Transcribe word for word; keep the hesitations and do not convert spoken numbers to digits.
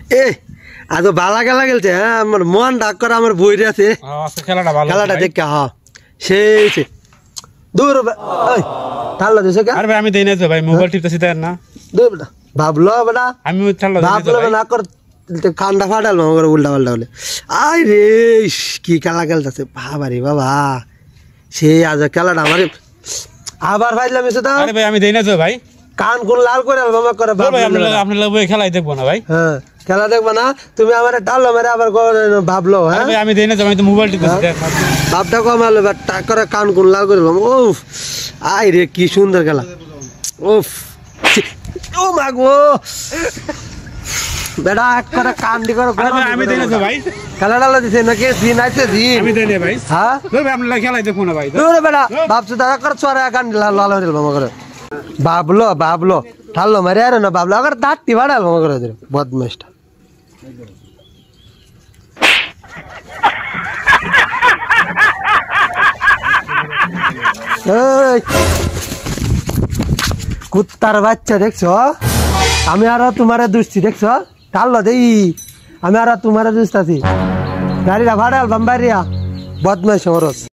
এ আজ বালা খেলা খেলছে হ্যাঁ আমার মন ডাক করে আমার বইরে আছে খেলাটা ভালো খেলাটা দেখে হ্যাঁ সেই দূর ঠাল্লা দিছে কে আরে ভাই আমি দেই না তো ভাই মোবাইল টিপতেছি তাই না দূর বেটা ভাবলো বেটা আমি ঠাল্লা দিই ভাবলো না কর কান্ডা ফাটাল আমার উল্টা পাল্টা বলে আই রে কি খেলা খেলতেছে বাবা রে বাবা সেই আজ খেলাটা আমার আবার ভাইলাম এসে দাও আরে ভাই আমি দেই না তো ভাই কান কোন লাল করে বাবা করে ভাই আপনি আপনি লাগবে খেলাই দেখবো না ভাই হ্যাঁ খেলা দেখবো না তুমি আমার টালো মেরে আবার ভাবলো হ্যাঁ ভাই আমি দেই না তো আমি তো মোবাইল টিপতেছি ভাবটা কমালো বা টাক করে কান কোন লাল করে ওফ আই রে কি সুন্দর খেলা ওফ ও মাগো বেটা এক করে কান দি করে আমি দেই না তো ভাই খেলা ডালা দিছে নাকি দিন আইছে দিন আমি দেই না ভাই হ্যাঁ ভাই আপনি খেলাই দেখবো না ভাই দূরে বেটা ভাবছো দাদা করে চড়া কান লাল লাল হয়ে বাবা করে বাবলো বাবলো ঠাল্লো মারে আর না বাবলো আবার দাঁতটি বাড়াল বাবা করে বদমাইশটা কুত্তার বাচ্চা দেখছো আমি আরো তোমারে দুষ্টি দেখছো ঠাল্লো দেই আমি আরো তোমারে দুষ্টাছি গাড়িটা ভাড়াল বাম্বারিয়া বদমাইশ খরচ